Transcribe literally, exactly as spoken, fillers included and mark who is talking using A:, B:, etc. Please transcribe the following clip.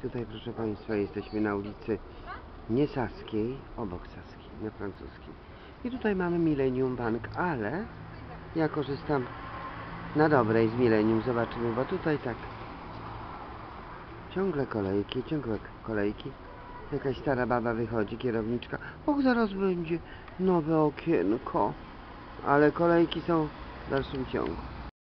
A: Tutaj, proszę Państwa, jesteśmy na ulicy nie Saskiej, obok Saskiej, na francuskiej. I tutaj mamy Millennium Bank, ale ja korzystam na dobrej z Millennium. Zobaczymy, bo tutaj tak ciągle kolejki, ciągle kolejki. Jakaś stara baba wychodzi, kierowniczka. Och, zaraz będzie nowe okienko. Ale kolejki są w dalszym ciągu.